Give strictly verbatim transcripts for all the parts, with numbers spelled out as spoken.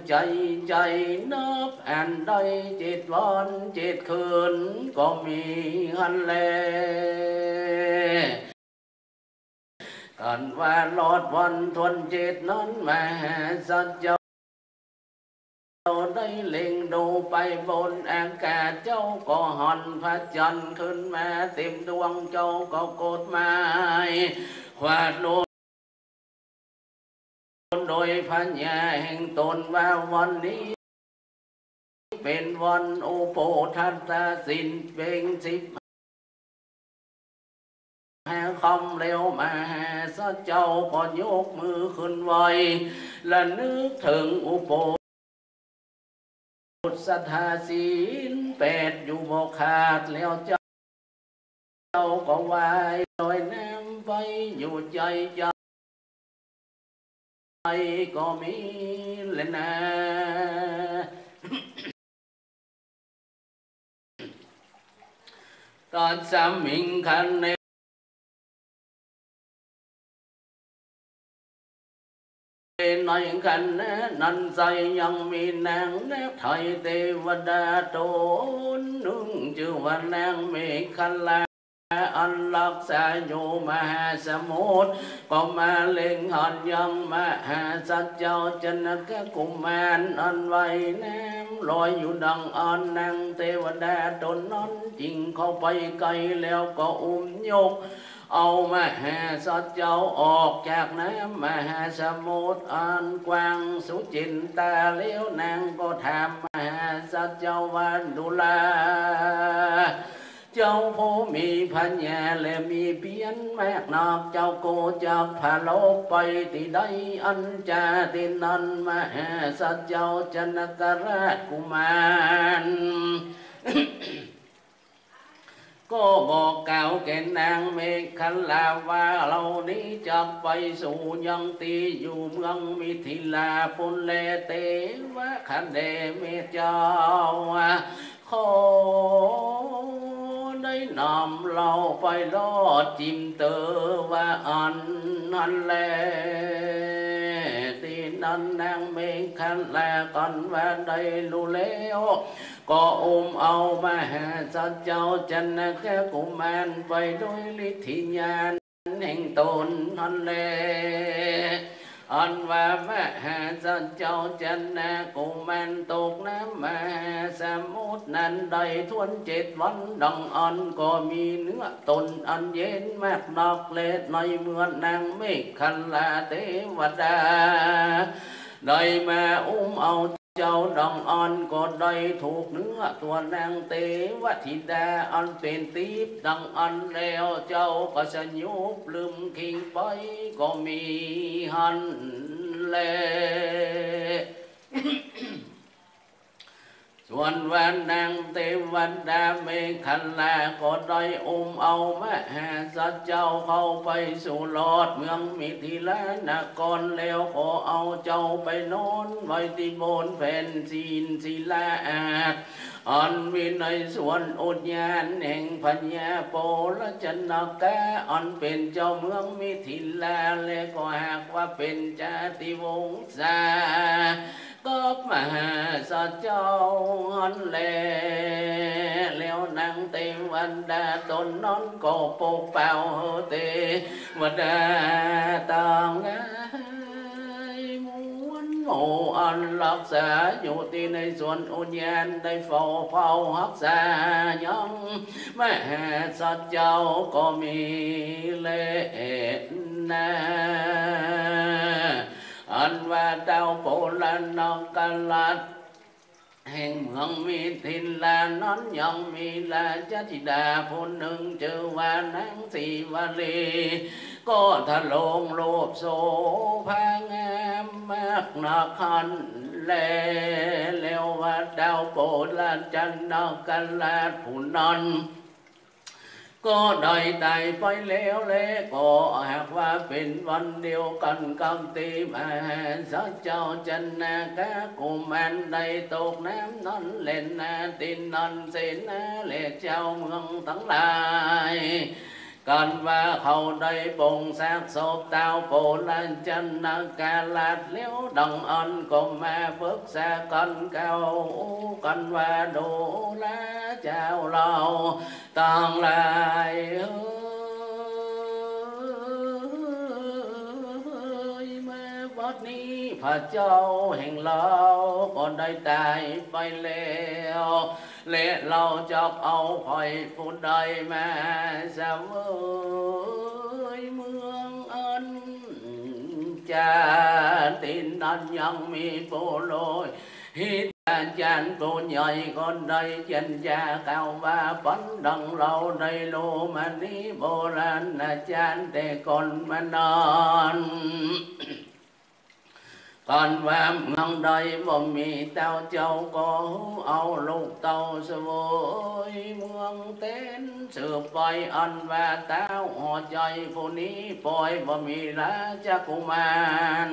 ใจใจนับอันใดจิตวันจิตคืนก็มีหันแลกันว่าลอดวันทนจิตนั้นแม่สัจจะได้เล็งดูไปบนอากาศเจ้าก็หันพระจันทร์ขึ้นมาเต็มดวงเจ้าก็โกดไม้ขวาดลงโดยพัญญาแห่งตนว่าวันนี้เป็นวันอุโปทัตตสินเป็นสิบแห่คำเร็วมาสัจเจ้าก็ยกมือขึ้นไว้และนึกถึงอุโปสัทธาศีลแปดอยู่บ่ขาดแล้วเจ้าเจ้าก็ไหวลอยน้ำไปอยู่ใจใจก็มีเลยนะตอนสามิงคันในในขันนั้นใจยังมีนางแนบไทยเทวดาโตนึงชื่อว่านางเมฆลาอันรักษาอยู่มหาสมุทรก็มาเล็งหันยังมหาสัจเจ้าจนกกุมารอันไว้น้ำลอยอยู่ดังอันนางเทวดาตนนั้นจริงเข้าไปไกลแล้วก็อุ้มยกเอามหาสัจเจ้าออกจากน้ำมหาสมุทรอันกว้างสุจินตาเลี้ยวนางก็ถามมหาสัจเจ้าวันดุลาเจ้าผู้มีพัญญาและมีเพียรแมกนอกเจ้าโกจากพาโลกไปที่ใดอันจาตินันมหาสัจเจ้าจนกราชกุมารก็บอกกล่าวแก่นางเมฆลาว่าเรานี้จะไปสู่ยังตีอยู่เมืองมิถิลาปุเลเตวะคันเดเมเจ้าขอได้นำเราไปรอดจิมเตอว่าอันนั้นแลที่นั้นนางเมฆลากันว่าได้รู้แล้วก็อุ้มเอามหาสัจเจ้าจันทร์กุมารไปด้วยฤทธิญาณแห่งตนนั่นแลอันว่ามหาสัจเจ้าจันทร์กุมารตกน้ำมหาสมุทรนั้นได้ทวนเจ็ดวันดังอันก็มีเนื้อตนอันเย็นมากนอกเล็ดในเมืองนางเมฆลาเทวดาได้มาอุ้มเอาเจ้าดังอันก็ได้ถูกเนื้อตัวนางเทวธิดาอันเป็นทิพย์ดังอันแล้วเจ้าก็สยุบลืมคิงไปก็มีหันแล ส่วนวันนางเทวดาเมฆลาก็ได้อุ้มเอามหาสัจเจ้าเข้าไปสู่ลอดเมืองมิถิลานครแล้วขอเอาเจ้าไปนอนไว้ที่บนแผ่นศีลศิลาอาจอันมีในส่วนอุทยานแห่งพญาโปลจันกะอันเป็นเจ้าเมืองมิถิลาและก็หากว่าเป็นจาติวงศาก็มหาสัจเจ้าอันแลแล้วนางเทวดาตนนั้นก็ปกเป่าเทวดาต่างโอ้อันรักษาอยู่ที่ในส่วนอุทยานได้เฝ้าเฝ้ารักษายังมหาสัจเจ้าก็มีเลนะอันว่าดาวโพลานกลัดแห่งเมืองมิถิลานั้นยังมีราชธิดาผู้หนึ่งชื่อว่านางสีวลีก็ทะลงโลภโสภางามมากนักขันแลแล้วว่าดาวโพลานจันทร์กลัดผู้นั้นก็ได้ตายไปแล้วและก็หากว่าเป็นวันเดียวกันกับที่มหาสัจเจ้าจันทร์กุมารได้ตกน้ำนั้นเล่นนาตินนันเสนาและเจ้าเมืองทั้งหลายกันว่าเขาได้ปงแสกศพเต้าโปลันจันนักกาลาดเลี้ยวดังอันก็มาเบิกแสกันเก่ากันว่าดูแลเจ้าเราต่างหลายวัดนี้พระเจ้าแห่งเราก็ได้ตายไปแล้วและเราจะเอาไผ่ผู้ใดมาเสวยเมืองอันจาตินนั้นยังมีโปโลยฮิตจันปูใหญ่คนใดจันยาเก่าว่าฝันดังเราได้โลมันนี้โบราณอาจารย์แต่ก่อนมานานก่อนว่าเมืองใดบ่มีเต้าเจ้าก็เอาลูกเต้าเสวยเมืองเต้นสืบไปอันว่าเต้าหัวใจผู้นี้ปล่อยบ่มีราชกุมาร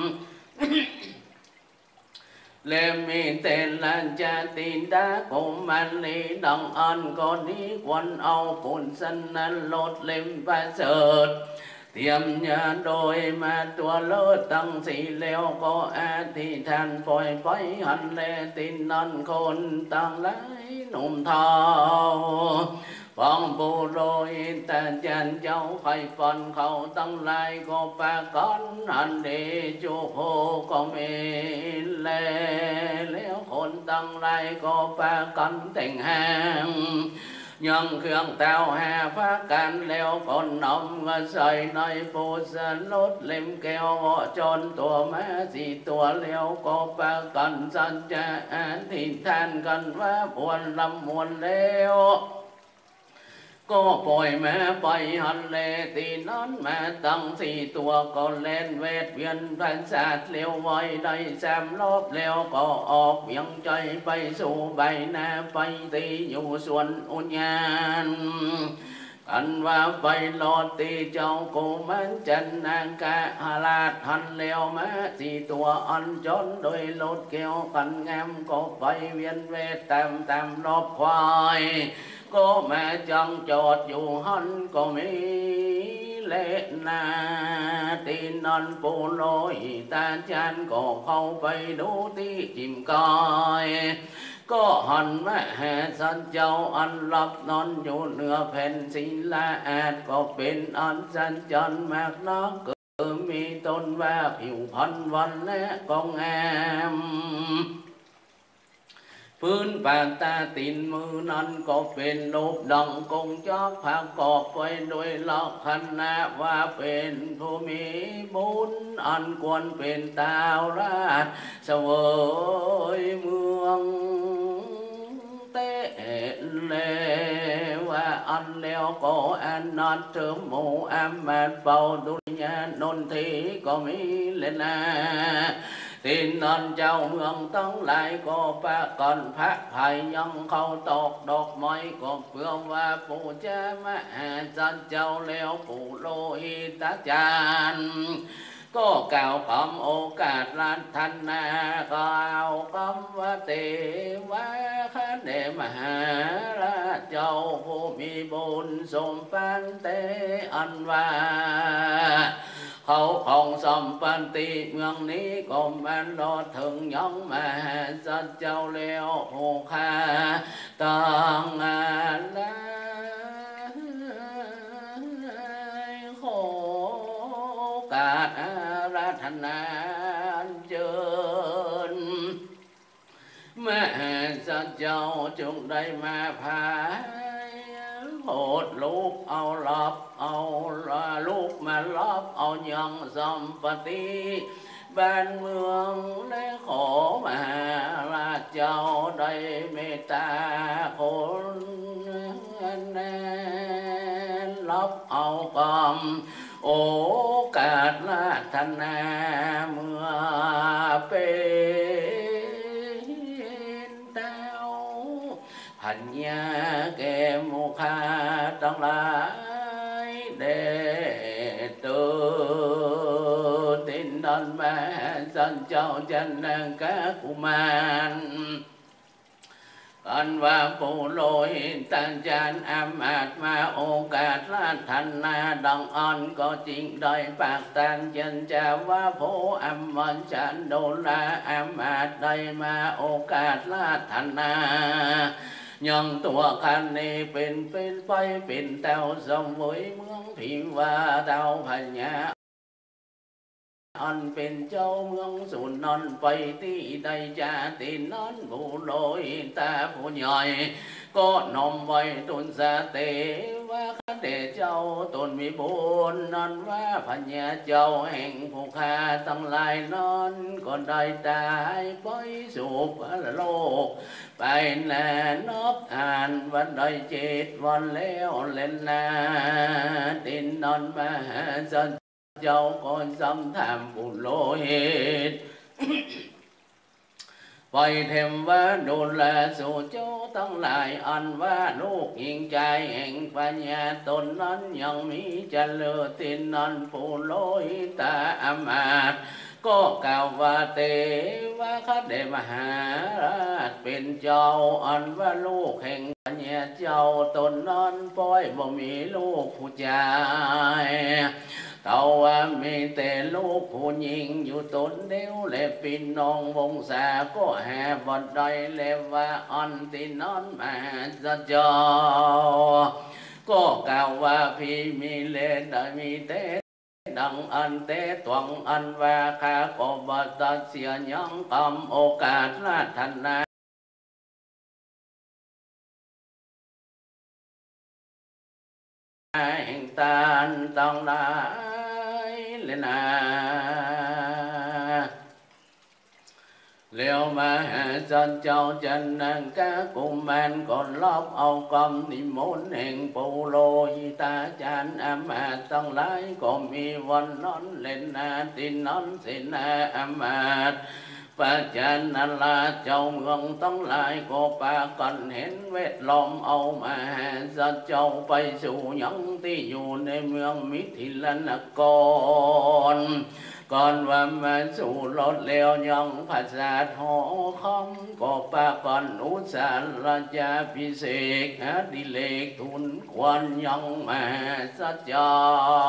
เลมีเต้นลันจะตินดากุมันนี้ดังอันก็นี้ควรเอาปุ่นสันนั้นลดเล่มประเสริฐเตรียมยาโดยมาตัวเลิศตั้งสีแล้วก็อธิษฐานปล่อยไปหันแลตินนันคนตั้งหลายหนุ่มเทาฟังปูโรยแต่จันเจ้าไข่ฟันเขาตั้งหลายก็ปากันอันเดจูโคก็มีแลแล้วคนตั้งหลายก็ปากันแต่งแห้งยังเครื่องเต้าแห่พากันแล้วคนนำก็ใส่ในปูสลดเล่มแก้วจนตัวแม่สี่ตัวแล้วก็ปากันสันจะที่แทนกันว่าปวนลำมวนแล้วก็ปล่อยแม่ไปหันเลตีนั้นแม่ตั้งสี่ตัวก็เล่นเวทเวียนพันศาสตร์เลี้ยวไว้ได้แซมรอบแล้วก็ออกเวียงใจไปสู่ใบหน้าไปตีอยู่ส่วนอุญญาณกันว่าไปรอตีเจ้ากูมันจันนางกะฮาลาดหันเลี้ยวแม่สี่ตัวอันจนโดยลดเกี่ยวกันงามก็ไปเวียนเวทตามตามรอบควายก็แม่จังจอดอยู่หันก็มีเล่นาตีนันปูโลยตาจันก็เข้าไปดูที่จิมกายก็หันแม่สันเจ้าอันหลับนอนอยู่เหนือแผ่นศิลาแอดก็เป็นอันสันจันมากนักก็มีต้นว่าผิวพันวันและกองแอมพื้นปากตาตีนมือนั้นก็เป็นรูปดังกงจอกผักกอบไว้โดยลักษณะว่าเป็นผู้มีบุญอันควรเป็นตาวราชเสวยเมืองเตเลว่าอันแล้วก็อันนัดเถิมหมู่แอมแมนเป่าดุลยานนทีก็มีเลนาตีนันเจ้าเมืองตั้งหลายก็ปะกันพระภัยยังเขาตอกดอกไม้ก็เพื่อว่าปู่จะมาจันเจ้าแล้วปู่โลหิตาจารย์ก็กล่าวคำโอกาสรัตนากล่าวคำว่าเทวะคันเดมหาราชเจ้าผู้มีบุญสมปันเตอันว่าเขาของสมปันติเมืองนี้ก็มันรอถึงยังมาสัจเจ้าแล้วโหคาต่างงานละโคกาสรัตนาเจิญแม่สัจเจ้าจงได้มาพาโหดลูกเอาลับเอาลูกมาลับเอายังสัมปติบ้านเมืองและขอมาราชเจ้าได้เมตตาคนแน่รับเอากรรมโอกาสราธนาเมื่อเป็นเต้าพัญญาแก่โมฆะทั้งหลายเดตุตินนันแม่สันเจ้าจันนังกะกุมารอันว่าผู้โลหิตตัญจานอามาตมาโอกาสราธนาดังอันก็จริงโดยปากตันจันจะว่าโพอัมมันฉันโดลาอามาตได้มาโอกาสราธนายังตัวคันนี้เป็นเป็นไฟเป็นเต้าสมุยเมืองพิมว่าเต้าพญาอันเป็นเจ้าเมืองสุนนท์ไปที่ใดจะตินนั้นผู้โลยตาผู้ใหญ่ก็น้อมไว้ตุนสะเตว่าข้าแต่เจ้าตนมีบุญนั้นว่าพญาเจ้าแห่งผู้ข้าทั้งหลายนั้นก็ได้ตายไปสู่พระโลกไปแลนับอ่านวันใดเจ็ดวันแล้วเล่นนาตินนั้นมาสันเจ้าก็สำทำบุญโลหิตไปเทมว่าดูแลสู่เจ้าทั้งหลายอันว่าลูกหญิงใจแห่งปัญญาตนนั้นยังมีเจริญตินนั้นผู้โลหิตาอมาตก็กล่าวว่าเตว่าข้าเดมหาราชเป็นเจ้าอันว่าลูกแห่งปัญญาเจ้าตนนั้นปล่อยบ่มีลูกผู้ชายเต่าว่ามีแต่ลูกผู้หญิงอยู่ตนเดียวและพี่น้องวงศาก็แห่บัดใดและว่าอันที่นั้นมาจะเจ้าก็กล่าวว่าพี่มีเลนได้มีแต่ดังอันเตตวงอันว่าข้าก็บัดตัดเสียยังกำโอกาสราธนาแห่งตาลต้องได้เลยนะเลี้ยวมาหาจันเจ้าจันนังกะกุมารก่อนลอบเอากำนิมนต์แห่งปูโลหิตาจันอามาตทั้งหลายก็มีวันนั้นเล่นนาตินนั้นสินาอามาตปัจจันนาลาเจ้าเมืองทั้งหลายก็ปากันเห็นเวทล้อมเอามาสัจเจ้าไปสู่ยังที่อยู่ในเมืองมิถิลนครก่อนว่ามาสู่รถเลี้ยวยังภาษาหอคำก็ปากันอุสาราชาพิเศษอดิเลกทุนควันยังมาสัจเจ้า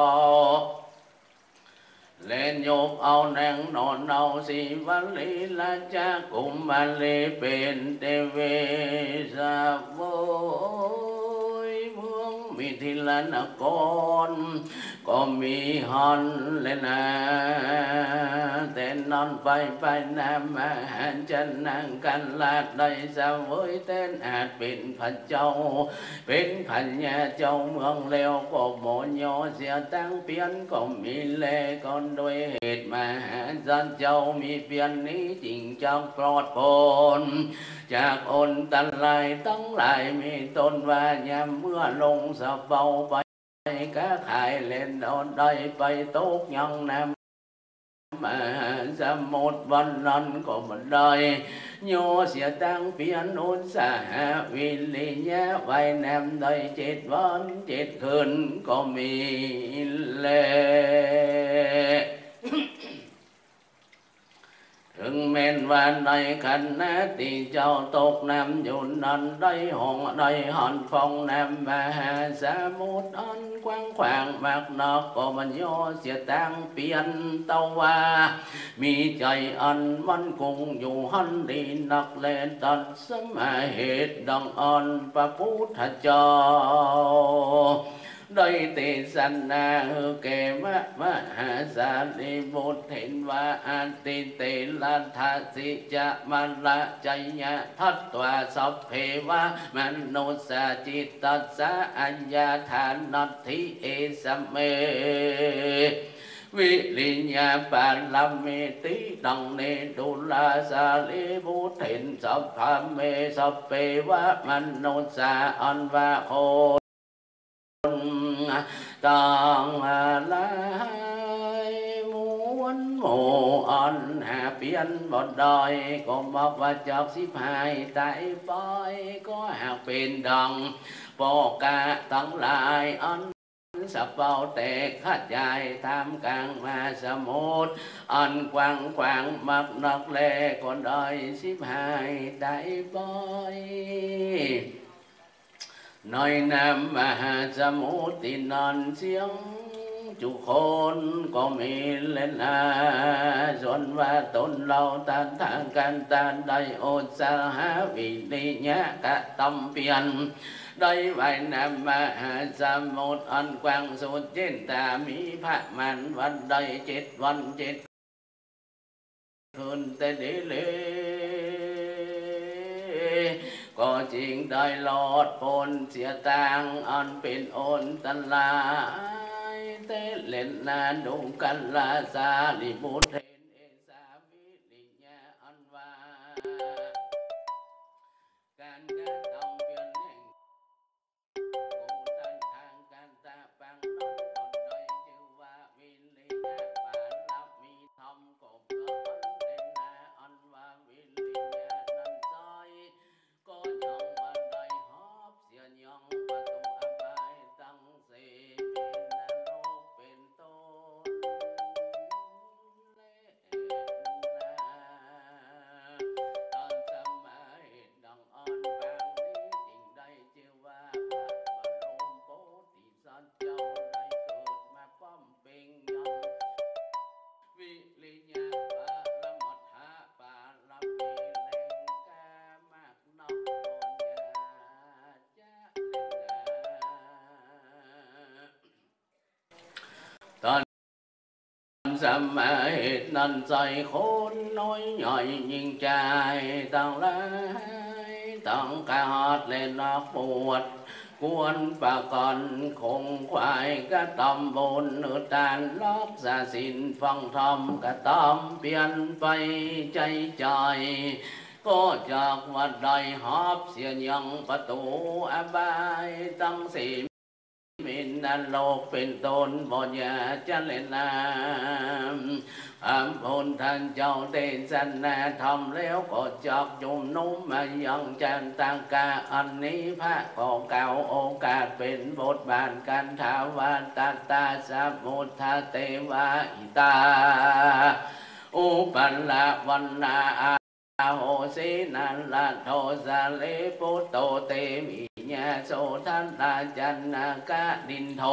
เล่นยกเอาแนงนอนเอาสีวันลีละจากกุมมาลีเป็นเทเวสาโวยเมืองมิถิลนครก็มีฮันเลยนะแต่นอนไปไปน้ำมาหันจะนั่งกันลาดได้สาเวยเต้นอาจเป็นพระเจ้าเป็นพันยาเจ้าเมืองแล้วก็โมโยเสียตั้งเปลี่ยนก็มีเล่ก่อนโดยเหตุมาจันเจ้ามีเปลี่ยนนี้จริงจังปลอดพ้นจากอนตันลายตั้งหลายมีตนว่ายามเมื่อลงสะเบาไปก็ขายเล่นเอาได้ไปตกยังน้ำมาสมุดวันนั้นก็มันได้โยเสียตั้งเปลี่ยนอุตสาหะวิริยะไว้นำได้เจ็ดวันเจ็ดคืนก็มีเล่ถึงแม้นวันใดขันนาตีเจ้าตกน้ำอยู่นั้นได้ห้องได้หันฟองน้ำมาหาสมุทรอันกว้างขวางมากนักก็มันย่อเสียตั้งเปลี่ยนเตาว่ามีใจอันมันคงอยู่หันดีนักแลตัดสมัยเหตุดังอันพระพุทธเจ้าได้เตสันนาเกมะมหาสาลีบุตรเห็นว่าอันติเตลันทัสสิจะมันละใจยะทัตตวาสัพเพวะมนุสาจิตตัสสะอัญญาทานัตถิเอสัมเมวิริญญาปาลเมติดังเนดุลาสาลีบุตรเห็นสัพพเมสัพเพวะมนุสาอันวะโคต่างลายม้วนหมู่อันหาเปลี่ยนบดดอยก็บอกว่าจากสิบหายตายไปก็หากเป็นดังปอกะทั้งหลายอันสะเปาแตกขจายทำกลางมาสมุทรอันกว้างกว้างมักนักแลก่อนดอยสิบหายได้บ่อยน้อยน้ำมหาสมุทรที่นอนเสียงจุคนก็มีเล่นอาส่วนว่าตนเราตานทางการตานได้โอสาหาวิริยะกะตำเปลี่ยนได้ไว้นำมหาสมุทรอันกว้างสุดเจนตามีพระมันวันใดเจ็ดวันเจ็ดคืนแต่ดีเลยก็จริงได้หลอดปนเสียต่างอันเป็นโอนตลายแต่เล่นนาดูกันลาสาลิบุตรเห็นเอสาวิริยะอันว่าการกระทำเปลี่ยนแห่งกูตันทางการตาปังน้องคนโดยชื่อว่าวิริยะปาลับมีทำกบเล่นนาอันว่าวิริยะนั้นซอยก็ยองวันใดหอบเสียยองประตูอบายตั้งเสเป็นนรกเป็นต้นเล่นนาตอนสมัยดังอ่อนปางนี้จึงได้ชื่อว่าพระบรมโพธิสัตว์เจ้าได้เกิดมาป้อมเป่งยองวิริยะปาละมัฏฐาปาละปีแรงกามากนอกโอนยาจะเล่นนาตอนสมัยนั้นใจคนน้อยใหญ่ยิ่งใจต่างหลายต่างกาดเล่นนักปวดกวนปะก่อนคงควายกระตำบนเนื้อตาลล็อกสาสินฟังธรรมกระตำเปลี่ยนไปใจใจก็จากวัดใดหอบเสียยังประตูอบายตั้งสีมินนันโลกเป็นตนบ่อยาจะเล่นน้ำอำพลท่านเจ้าเต้นสันนาทำแล้วก็จับจุ่มนุ่มมายังจันตังกาอันนี้พระก็เก่าโอกาสเป็นบทบาทกันทาวาตาตาสัมมุทธาเทวาอิตาอุปัลลวันนาโหสินันลาโทสะเลปุตโตเตมิญาโสทันตาจันนากะดินโท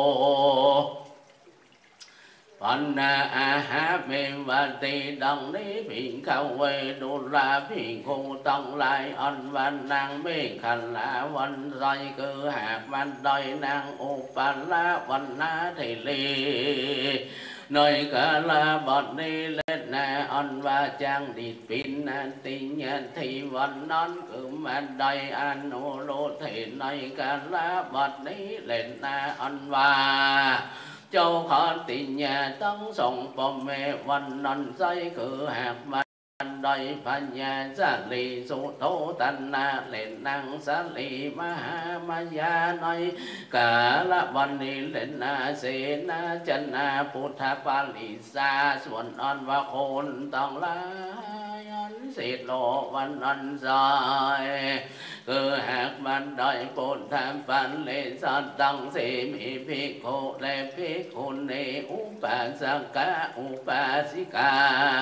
ปัญนาอาหาเมวัติดังนี้พิงเข้าเวดุลาพิงคงต้องลายอันวันนางเมขันลาวันไรคือหากวันดอยนางอุปัลลาวันนาเทลีnơi cả la bọt đi lên nè on va trang đi pin an tin nhận thì vẫn non cứ mà đầy an ô lô thì nơi cả la bọt đi lên nè on va châu khó tình nhà tăng sông bom mê văn non dây cứ hạt mà đời phật nhà sa lì su thô tan na lên năng sa lì ma ha ma ya nói cả la văn đi lên na se na chân na phut tha pa lì sa xuân on và khôn tòng la yon xịt lộ văn ân dài cứ hạt man đời phut tham pan lệ sa tăng se mi phi khô lệ phi khôn ne upasaka upasika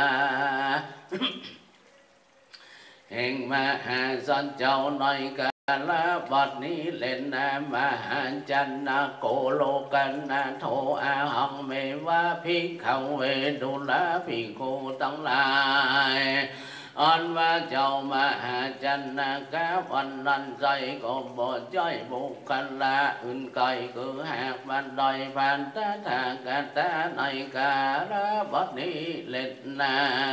แห่งมหาสันเจ้าหน่อยกาลบัดนี้เล่นนามหาจันนาโกโลกันนาโทอาหังเมวะภิกขเวดุลาภิกขุทั้งหลายอันว่าเจ้ามหาจันนากาวันนั้นใจก็บ่จ้อยบุคคลาอื่นไกลคือหากบันดอยพันตาทากาตาในกาลบัดนี้เล่นนา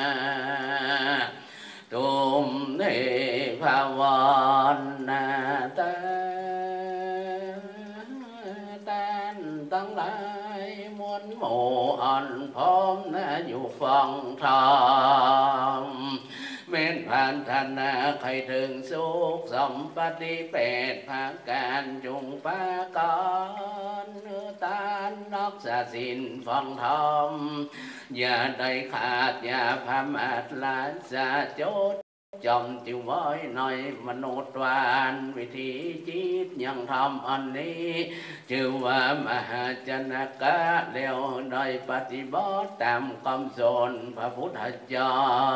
ตุมเนภาวนาตาตันตั้งหลายมวลหมู่อ่อนพร้อมนะอยู่ฟังธรรมเม้นผ่านธนาใครถึงสุขสมปฏิเปตภาการจุงปากรเนื้อตาลนักษาสินฟังธรรมอย่าได้ขาดอย่าพมาดลานสาโจจำจิ๋วไว้ในมนุษย์วานวิธีจิตยังทำอันนี้ชื่อว่ามหาชนกะแล้วได้ปฏิบัติตามคำสอนพระพุทธเจ้า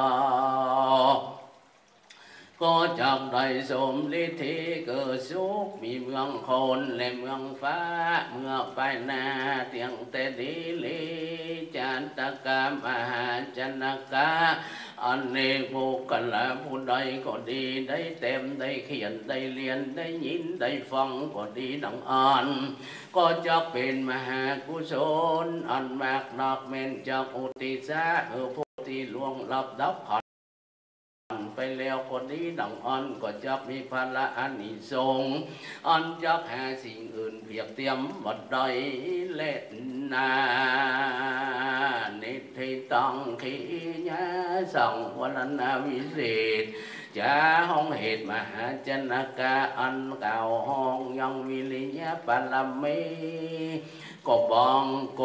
ก็จากได้สมฤทธิเกิดสุขมีเมืองคนและเมืองฟ้าเมื่อไปนาเตียงแต่ดีลีจันตกามหาชนกะอันนี้บุคคลผู้ใดก็ดีได้เต็มได้เขียนได้เรียนได้ยินได้ฟังก็ดีดังอ่านก็จะเป็นมหากุศลอันมากนักเม่นจากอุติสะเออผู้ที่ล่วงลับดับขันไปแล้วคนนี้ดังอันก็จะมีพละอานิสงส์อันจะหาสิ่งอื่นเพียบเทียมบัดใดเล่นนานิทิตังขีญาสังวรณวิเศษจะห้องเหตุมหาชนกะอันเก่าห้องยังวิริยะปรมีก็บังโก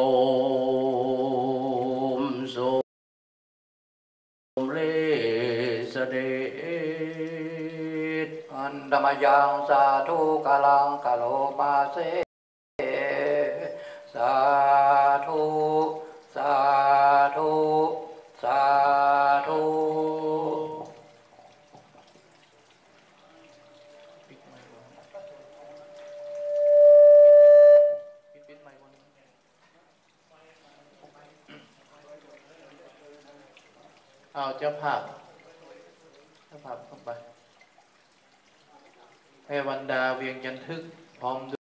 มสุเลสเดชอันธรรมยังสาธุกาลังกาโลมาเสสาธุสาธุสาธุเอาเจ้าภาพเจ้าภาพเข้าไปเอวันดาเวียงจันทึกพร้อม